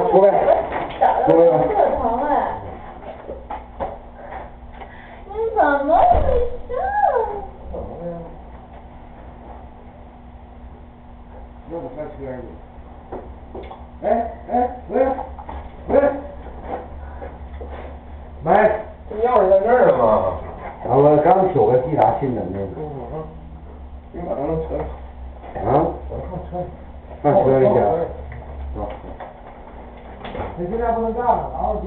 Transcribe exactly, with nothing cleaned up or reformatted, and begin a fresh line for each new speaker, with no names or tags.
出来，出来吧。
特疼哎！你怎么回事？
怎么了呀？要不开车去？哎哎，喂喂，喂，
这钥匙在这儿呢吗？
啊，我刚修个地下新的那个。
嗯，你马上车。
啊？
我看车。
上车里去。
你现在不能干了，然后就。